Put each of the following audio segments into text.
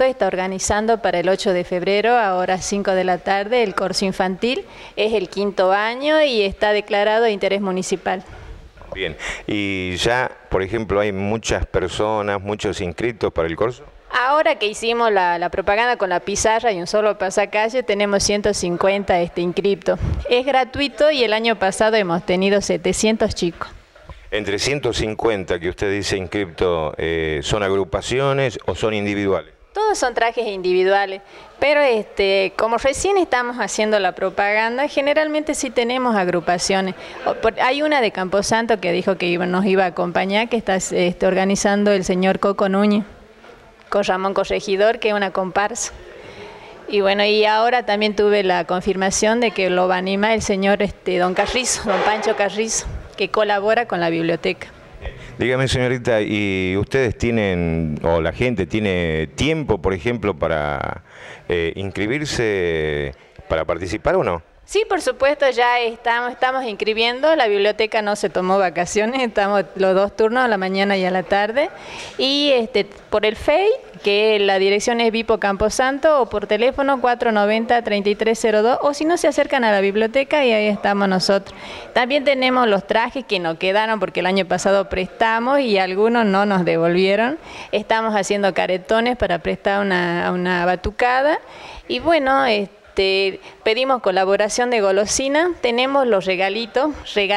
está organizando para el 8 de febrero, a horas 5 de la tarde, el corso infantil. Es el 5º año y está declarado de interés municipal. Bien, y ya, por ejemplo, hay muchas personas, muchos inscritos para el corso. Ahora que hicimos la propaganda con la pizarra y un solo pasacalle, tenemos 150 inscriptos. Es gratuito y el año pasado hemos tenido 700 chicos. Entre 150 que usted dice inscriptos, ¿son agrupaciones o son individuales? Todos son trajes individuales, pero como recién estamos haciendo la propaganda, generalmente sí tenemos agrupaciones. Hay una de Camposanto que dijo que nos iba a acompañar, que está organizando el señor Coco Núñez, con Ramón Corregidor, que es una comparsa. Y bueno, y ahora también tuve la confirmación de que lo va a animar el señor don Carrizo, don Pancho Carrizo, que colabora con la biblioteca. Dígame, señorita, ¿y ustedes tienen, o la gente tiene tiempo, por ejemplo, para inscribirse, para participar o no? Sí, por supuesto, ya estamos inscribiendo. La biblioteca no se tomó vacaciones, estamos los 2 turnos, a la mañana y a la tarde. Y por el FEI, que la dirección es Vipo Camposanto, o por teléfono 490-3302, o si no, se acercan a la biblioteca y ahí estamos nosotros. También tenemos los trajes que nos quedaron porque el año pasado prestamos y algunos no nos devolvieron. Estamos haciendo caretones para prestar una batucada. Y bueno, pedimos colaboración de golosina. Tenemos los regalitos,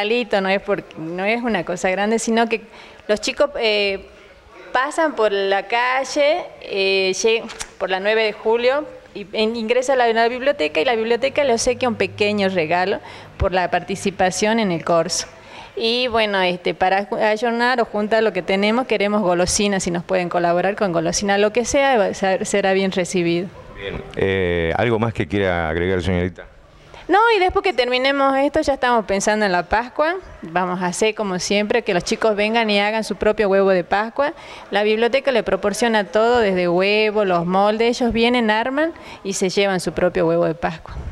no es una cosa grande, sino que los chicos pasan por la calle, por la 9 de julio, y ingresan a la biblioteca y la biblioteca le obsequia un pequeño regalo por la participación en el corso. Y bueno, para ayornar o juntar lo que tenemos, queremos golosinas, si nos pueden colaborar con golosina, lo que sea, será bien recibido. Bien, ¿algo más que quiera agregar, señorita? No, y después que terminemos esto ya estamos pensando en la Pascua. Vamos a hacer como siempre que los chicos vengan y hagan su propio huevo de Pascua. La biblioteca le proporciona todo, desde huevo, los moldes. Ellos vienen, arman y se llevan su propio huevo de Pascua.